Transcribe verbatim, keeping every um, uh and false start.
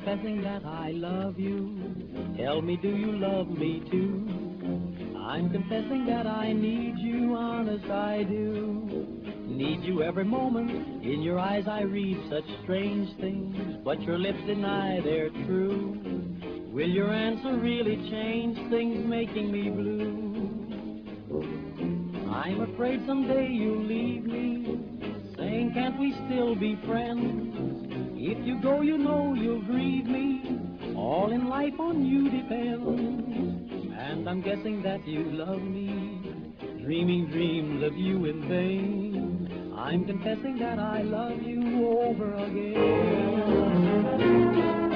confessing that I love you. Tell me, do you love me too? I'm confessing that I need you, honest I do. Need you every moment. In your eyes I read such strange things, but your lips deny they're true. Will your answer really change things, making me blue? I'm afraid someday you'll leave me, saying can't we still be friends? If you go, you know you'll grieve me. All in life on you depends. And I'm guessing that you love me, dreaming dreams of you in vain. I'm confessing that I love you over again.